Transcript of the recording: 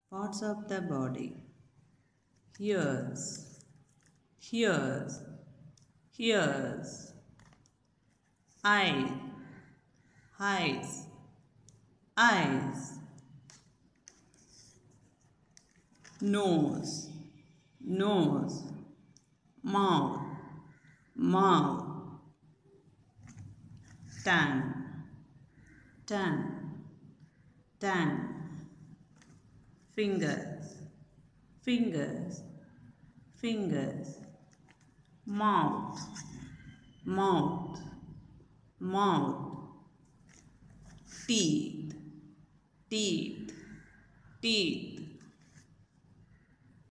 Parts of the body: ears, ears, ears, eyes, eyes, eyes, nose, nose, mouth, mouth, tongue, tongue, tongue, fingers, fingers, fingers, mouth, mouth, mouth, teeth, teeth, teeth,